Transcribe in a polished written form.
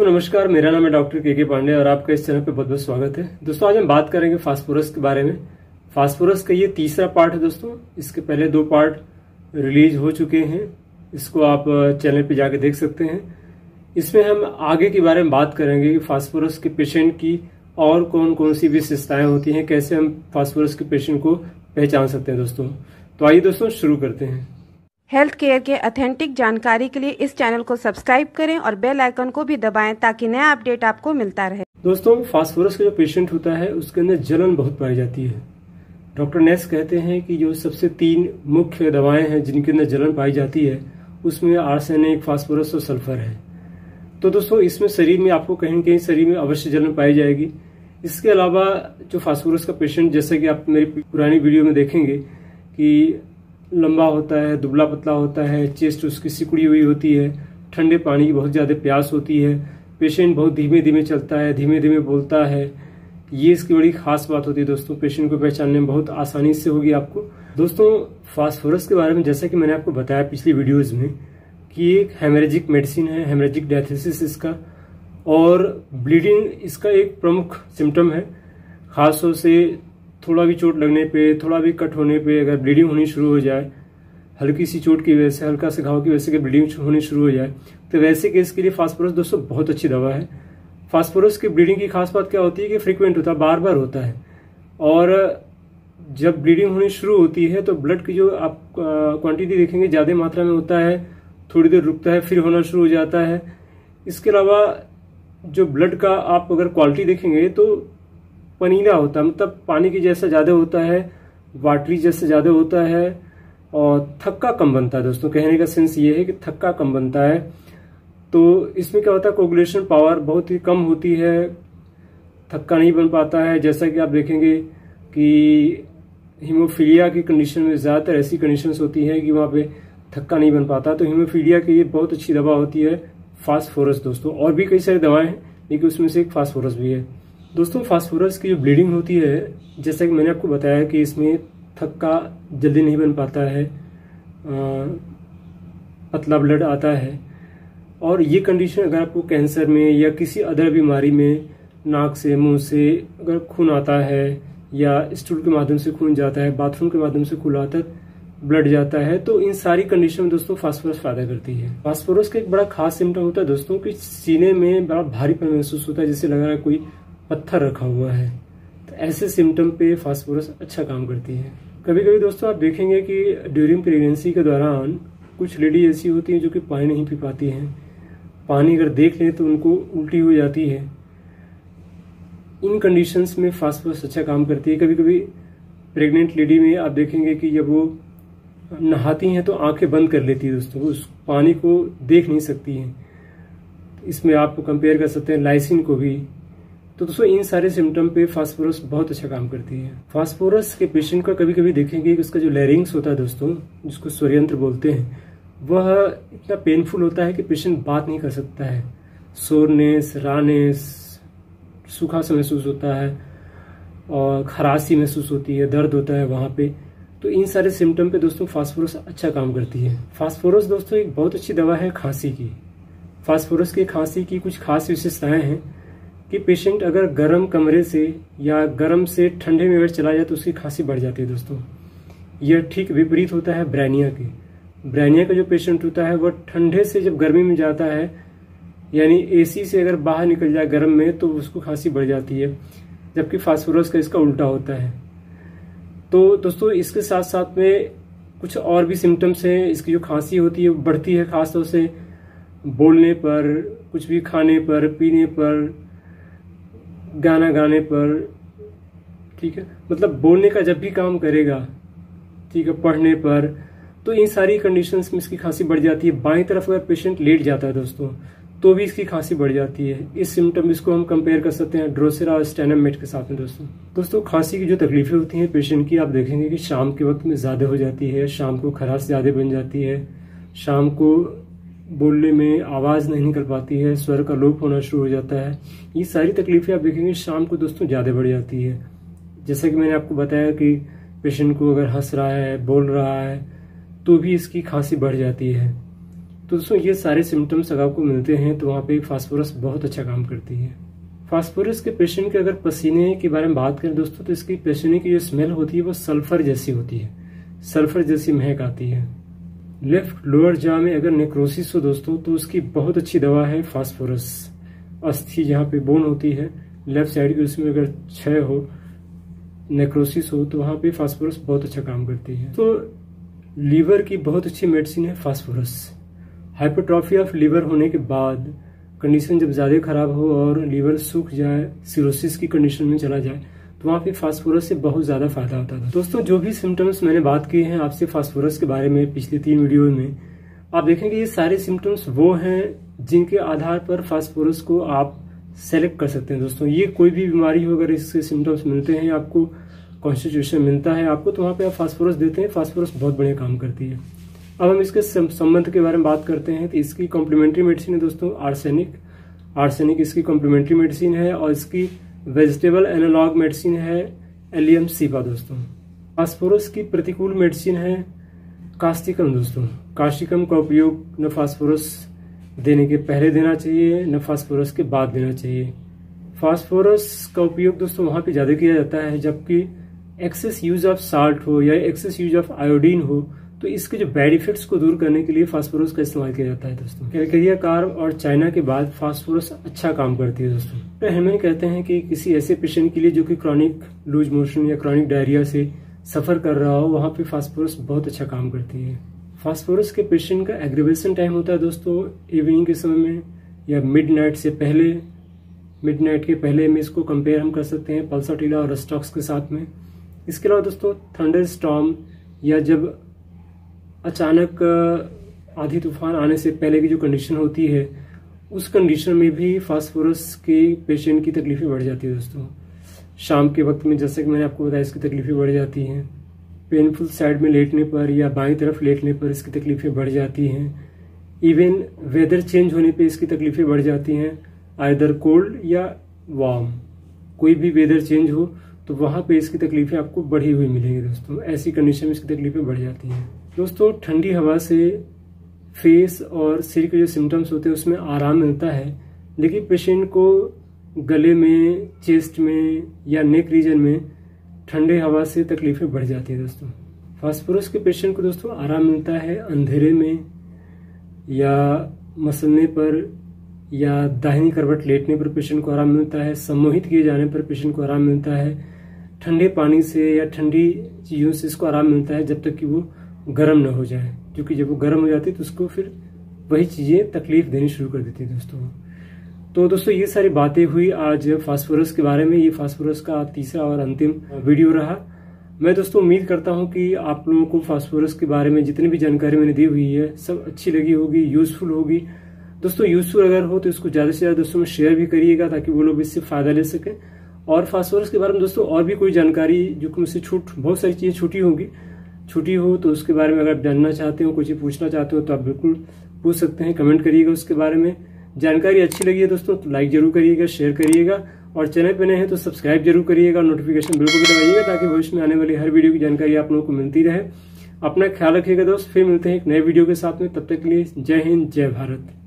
तो नमस्कार, मेरा नाम है डॉक्टर के पांडे और आपका इस चैनल पे बहुत बहुत स्वागत है। दोस्तों आज हम बात करेंगे फास्फोरस के बारे में। फास्फोरस का ये तीसरा पार्ट है दोस्तों। इसके पहले 2 पार्ट रिलीज हो चुके हैं, इसको आप चैनल पे जाके देख सकते हैं। इसमें हम आगे के बारे में बात करेंगे कि फास्फोरस के पेशेंट की और कौन कौन सी विशेषताएं होती हैं, कैसे हम फास्फोरस के पेशेंट को पहचान सकते हैं दोस्तों। तो आइए दोस्तों शुरू करते हैं। हेल्थ केयर के ऑथेंटिक जानकारी के लिए इस चैनल को सब्सक्राइब करें और बेल आइकन को भी दबाएं ताकि नया अपडेट आपको मिलता रहे। दोस्तों फास्फोरस का जो पेशेंट होता है उसके अंदर जलन बहुत पाई जाती है। डॉक्टर नेस कहते हैं कि जो सबसे 3 मुख्य दवाएं हैं जिनके अंदर जलन पाई जाती है उसमें आर्सेनिक, फास्फोरस और सल्फर है। तो दोस्तों इसमें शरीर में आपको कहीं न कहीं शरीर में अवश्य जलन पाई जाएगी। इसके अलावा जो फास्फोरस का पेशेंट, जैसे कि आप मेरी पुरानी वीडियो में देखेंगे कि लंबा होता है, दुबला पतला होता है, चेस्ट उसकी सिकुड़ी हुई होती है, ठंडे पानी की बहुत ज्यादा प्यास होती है, पेशेंट बहुत धीमे धीमे चलता है, धीमे धीमे बोलता है। ये इसकी बड़ी खास बात होती है दोस्तों। पेशेंट को पहचानने में बहुत आसानी से होगी आपको। दोस्तों फास्फोरस के बारे में जैसा कि मैंने आपको बताया पिछली वीडियोज में कि एक हेमरेजिक मेडिसिन है, हेमरेजिक डायथेसिस इसका, और ब्लीडिंग इसका एक प्रमुख सिम्टम है। खासतौर से थोड़ा भी चोट लगने पे, थोड़ा भी कट होने पे अगर ब्लीडिंग होनी शुरू हो जाए, हल्की सी चोट की वजह से, हल्का से घाव की वजह से ब्लीडिंग होनी शुरू हो जाए, तो वैसे केस के लिए फास्फोरस दोस्तों बहुत अच्छी दवा है। फास्फोरस की ब्लीडिंग की खास बात क्या होती है कि फ्रीक्वेंट होता है, बार बार होता है, और जब ब्लीडिंग होनी शुरू होती है तो ब्लड की जो आप क्वांटिटी देखेंगे ज्यादा मात्रा में होता है, थोड़ी देर रुकता है, फिर होना शुरू हो जाता है। इसके अलावा जो ब्लड का आप अगर क्वालिटी देखेंगे तो पनीला होता है, मतलब पानी की जैसा ज्यादा होता है, वाटरी जैसा ज्यादा होता है, और थक्का कम बनता है। दोस्तों कहने का सेंस ये है कि थक्का कम बनता है। तो इसमें क्या होता है, कोगुलेशन पावर बहुत ही कम होती है, थक्का नहीं बन पाता है। जैसा कि आप देखेंगे कि हीमोफीलिया की कंडीशन में ज्यादातर ऐसी कंडीशंस होती हैं कि वहां पे थक्का नहीं बन पाता। तो हीमोफीलिया की ये बहुत अच्छी दवा होती है फास्फोरस दोस्तों। और भी कई सारी दवाएं हैं लेकिन उसमें से एक फास्फोरस भी है। दोस्तों फास्फोरस की जो ब्लीडिंग होती है, जैसा कि मैंने आपको बताया कि इसमें थक्का जल्दी नहीं बन पाता है, पतला ब्लड आता है। और ये कंडीशन अगर आपको कैंसर में या किसी अदर बीमारी में नाक से, मुंह से अगर खून आता है या स्टूल के माध्यम से खून जाता है, बाथरूम के माध्यम से खून आता है, ब्लड जाता है, तो इन सारी कंडीशन में दोस्तों फास्फोरस फायदा करती है। फास्फोरस का एक बड़ा खास सिम्टम होता है दोस्तों कि सीने में बड़ा भारीपन महसूस होता है, जैसे लग रहा है कोई पत्थर रखा हुआ है। तो ऐसे सिम्टम पे फास्फोरस अच्छा काम करती है। कभी कभी दोस्तों आप देखेंगे कि ड्यूरिंग प्रेगनेंसी के दौरान कुछ लेडी ऐसी होती हैं जो कि पानी नहीं पी पाती हैं। पानी अगर देख लें तो उनको उल्टी हो जाती है। इन कंडीशंस में फास्फोरस अच्छा काम करती है। कभी कभी प्रेग्नेंट लेडी में आप देखेंगे कि जब वो नहाती हैं तो आंखें बंद कर लेती है दोस्तों, उस पानी को देख नहीं सकती हैं। इसमें आप कंपेयर कर सकते हैं लाइसिन को भी। तो दोस्तों इन सारे सिम्टम पे फास्फोरस बहुत अच्छा काम करती है। फास्फोरस के पेशेंट का कभी कभी देखेंगे कि उसका जो लैरिंग्स होता है दोस्तों, जिसको स्वरयंत्र बोलते हैं, वह इतना पेनफुल होता है कि पेशेंट बात नहीं कर सकता है। सोरनेस, रानेस, सूखा सा महसूस होता है और खराशी महसूस होती है, दर्द होता है वहां पे। तो इन सारे सिम्टम पे दोस्तों फास्फोरस अच्छा काम करती है। फास्फोरस दोस्तों एक बहुत अच्छी दवा है खांसी की। फास्फोरस की खांसी की कुछ खास विशेषताएं हैं कि पेशेंट अगर गर्म कमरे से या गर्म से ठंडे में अगर चला जाए तो उसकी खांसी बढ़ जाती है दोस्तों। यह ठीक विपरीत होता है ब्रैनिया के। ब्रैनिया का जो पेशेंट होता है वह ठंडे से जब गर्मी में जाता है, यानी एसी से अगर बाहर निकल जाए गर्म में, तो उसको खांसी बढ़ जाती है, जबकि फास्फोरस का इसका उल्टा होता है। तो दोस्तों इसके साथ साथ में कुछ और भी सिम्टम्स हैं। इसकी जो खांसी होती है वो बढ़ती है खासतौर से बोलने पर, कुछ भी खाने पर, पीने पर, गाना गाने पर, ठीक है, मतलब बोलने का जब भी काम करेगा, ठीक है, पढ़ने पर, तो इन सारी कंडीशंस में इसकी खांसी बढ़ जाती है। बाईं तरफ अगर पेशेंट लेट जाता है दोस्तों तो भी इसकी खांसी बढ़ जाती है। इस सिम्टम इसको हम कंपेयर कर सकते हैं ड्रोसेरा और स्टेनोमेट के साथ में दोस्तों खांसी की जो तकलीफें होती हैं पेशेंट की, आप देखेंगे कि शाम के वक्त में ज्यादा हो जाती है, शाम को खराश ज्यादा बन जाती है, शाम को बोलने में आवाज नहीं निकल पाती है, स्वर का लोप होना शुरू हो जाता है। ये सारी तकलीफें आप देखेंगे शाम को दोस्तों ज्यादा बढ़ जाती है। जैसा कि मैंने आपको बताया कि पेशेंट को अगर हंस रहा है, बोल रहा है, तो भी इसकी खांसी बढ़ जाती है। तो दोस्तों ये सारे सिम्टम्स अगर आपको मिलते हैं तो वहाँ पे फास्फोरस बहुत अच्छा काम करती है। फास्फोरस के पेशेंट के अगर पसीने के बारे में बात करें दोस्तों, तो इसकी पसीने की जो स्मेल होती है वो सल्फर जैसी होती है, सल्फर जैसी महक आती है। लेफ्ट लोअर जॉ में अगर नेक्रोसिस हो दोस्तों, तो उसकी बहुत अच्छी दवा है फास्फोरस। अस्थि जहाँ पे बोन होती है लेफ्ट साइड की, उसमें अगर क्षय हो, नेक्रोसिस हो, तो वहाँ पे फास्फोरस बहुत अच्छा काम करती है। तो लीवर की बहुत अच्छी मेडिसिन है फास्फोरस। हाइपरट्रॉफी ऑफ लीवर होने के बाद कंडीशन जब ज्यादा खराब हो और लीवर सूख जाए, सिरोसिस की कंडीशन में चला जाए, तो वहाँ पे फास्फोरस से बहुत ज्यादा फायदा होता था। दोस्तों जो भी सिम्टम्स मैंने बात की हैं आपसे फास्फोरस के बारे में पिछले 3 वीडियो में, आप देखेंगे ये सारे सिम्टम्स वो हैं जिनके आधार पर फास्फोरस को आप सेलेक्ट कर सकते हैं। दोस्तों ये कोई भी बीमारी हो, अगर इसके सिम्टम्स मिलते हैं, आपको कॉन्स्टिट्यूशन मिलता है आपको, तो वहाँ पे आप फास्फोरस देते हैं, फास्फोरस बहुत बढ़िया काम करती है। अब हम इसके संबंध के बारे में बात करते हैं, तो इसकी कॉम्प्लीमेंट्री मेडिसिन है दोस्तों आर्सेनिक। आर्सेनिक इसकी कॉम्प्लीमेंट्री मेडिसिन है और इसकी वेजिटेबल एनालॉग मेडिसिन है एलियम सीपा। दोस्तों फास्फोरस की प्रतिकूल मेडिसिन है कास्टिकम। दोस्तों कास्टिकम का उपयोग न फास्फोरस देने के पहले देना चाहिए, न फास्फोरस के बाद देना चाहिए। फास्फोरस का उपयोग दोस्तों वहां पे ज्यादा किया जाता है जबकि एक्सेस यूज ऑफ साल्ट हो या एक्सेस यूज ऑफ आयोडीन हो, तो इसके जो बैड इफेक्ट्स को दूर करने के लिए फास्फोरस का इस्तेमाल किया जाता है। दोस्तों कैलकेरिया कार्ब और चाइना के बाद फास्फोरस अच्छा काम करती है। दोस्तों तो हेमन कहते हैं कि किसी ऐसे पेशेंट के लिए जो कि क्रॉनिक लूज मोशन या क्रॉनिक डायरिया से सफर कर रहा हो, वहां पे फास्फोरस बहुत अच्छा काम करती है। फास्फोरस के पेशेंट का एग्रीवेशन टाइम होता है दोस्तों इवनिंग के समय में या मिडनाइट से पहले। मिडनाइट के पहले में इसको कंपेयर हम कर सकते हैं पल्साटिला और रस्टॉक्स के साथ में। इसके अलावा दोस्तों थंडर स्टॉर्म या जब अचानक आंधी तूफान आने से पहले की जो कंडीशन होती है, उस कंडीशन में भी फास्फोरस के पेशेंट की तकलीफें बढ़ जाती है। दोस्तों शाम के वक्त में जैसे कि मैंने आपको बताया इसकी तकलीफें बढ़ जाती हैं। पेनफुल साइड में लेटने पर या बाईं तरफ लेटने पर इसकी तकलीफें बढ़ जाती हैं। इवन वेदर चेंज होने पे इसकी तकलीफें बढ़ जाती हैं, आइदर कोल्ड या वार्म, कोई भी वेदर चेंज हो तो वहां पे इसकी तकलीफें आपको बढ़ी हुई मिलेंगी। दोस्तों ऐसी कंडीशन में इसकी तकलीफें बढ़ जाती हैं। दोस्तों ठंडी हवा से फेस और सिर के जो सिम्टम्स होते हैं उसमें आराम मिलता है, लेकिन पेशेंट को गले में, चेस्ट में या नेक रीजन में ठंडे हवा से तकलीफें बढ़ जाती है। दोस्तों फास्फोरस के पेशेंट को दोस्तों आराम मिलता है अंधेरे में या मसलने पर या दाहिनी करवट लेटने पर पेशेंट को आराम मिलता है। सम्मोहित किए जाने पर पेशेंट को आराम मिलता है। ठंडे पानी से या ठंडी चीज़ों से इसको आराम मिलता है जब तक कि वो गर्म न हो जाए, क्योंकि जब वो गर्म हो जाती है तो उसको फिर वही चीज़ें तकलीफ देनी शुरू कर देती है। दोस्तों ये सारी बातें हुई आज फास्फोरस के बारे में। ये फास्फोरस का तीसरा और अंतिम वीडियो रहा। मैं दोस्तों उम्मीद करता हूँ कि आप लोगों को फास्फोरस के बारे में जितनी भी जानकारी मैंने दी हुई है सब अच्छी लगी होगी, यूजफुल होगी। दोस्तों यूजफुल अगर हो तो इसको ज़्यादा से ज़्यादा दोस्तों में शेयर भी करिएगा ताकि वो लोग इससे फ़ायदा ले सकें। और फास्फोरस के बारे में दोस्तों और भी कोई जानकारी जो कि मुझसे बहुत सारी चीज़ें छूटी हो तो उसके बारे में अगर आप जानना चाहते हो, कुछ पूछना चाहते हो तो आप बिल्कुल पूछ सकते हैं, कमेंट करिएगा उसके बारे में। जानकारी अच्छी लगी है दोस्तों तो लाइक जरूर करिएगा, शेयर करिएगा और चैनल पर नए हैं तो सब्सक्राइब जरूर करिएगा, नोटिफिकेशन बिल को भी दबाइएगा ताकि भविष्य में आने वाली हर वीडियो की जानकारी आप लोगों को मिलती रहे। अपना ख्याल रखिएगा दोस्त, फिर मिलते हैं एक नए वीडियो के साथ में। तब तक के लिए जय हिंद, जय भारत।